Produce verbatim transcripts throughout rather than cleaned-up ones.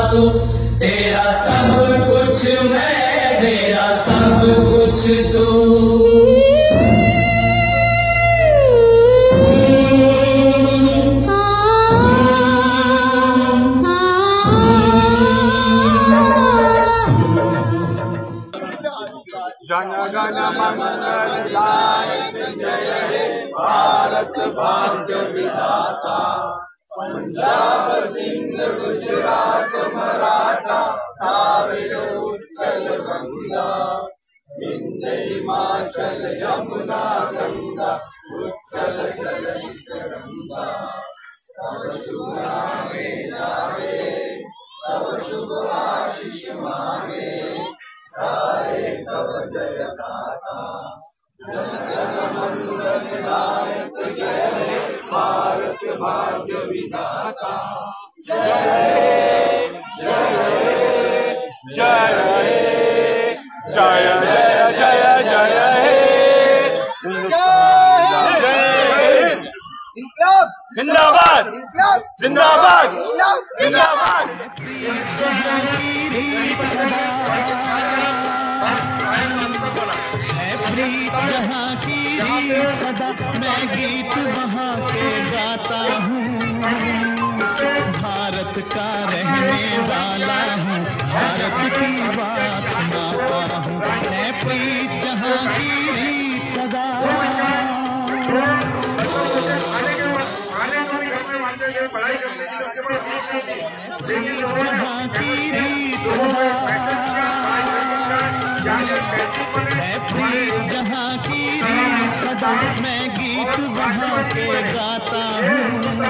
तू, तेरा सब कुछ मैं, मेरा सब कुछ तू। जन गण मंगल दायक जय हे भारत भाग्य विधाता। पंजाब सिंध गुजरात मराठा कावेरी उत्कल गंगा, विंध्य हिमाचल यमुना गंगा उत्कल जलधिक गंगा। तब शुभ नामे जागे, तब शुभ आशीष मांगे, सारे तब जय गाथा। जन गण मंगल दायक जय हे भारत भाग्य विधाता। जय जय जय जय जय जय हे जिंदाबाद जिंदाबाद जिंदाबाद। जहाँ की सदा मैं गीत वहाँ के गाता हूँ, भारत का रहने वाला हूँ, भारत की बात सुनाता हूँ। मैं प्रीत जहाँ की सदा पढ़ाई करने की उनके पास फीस नहीं थी, लेकिन लोगों ने जहाँ की सदा मैं गीत वहाँ के गाता हूँ,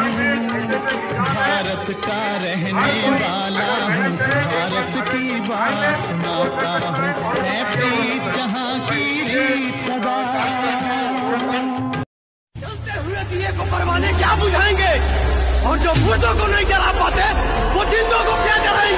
भारत का रहने वाला हूँ, भारत की बात सुनाता हूँ। मैं प्रीत जहाँ की सदा। जलते हुए दिए को परवाने क्या बुझाएंगे, और जो मुर्दों को नहीं जला पाते वो जिंदों को क्या जलाएंगे।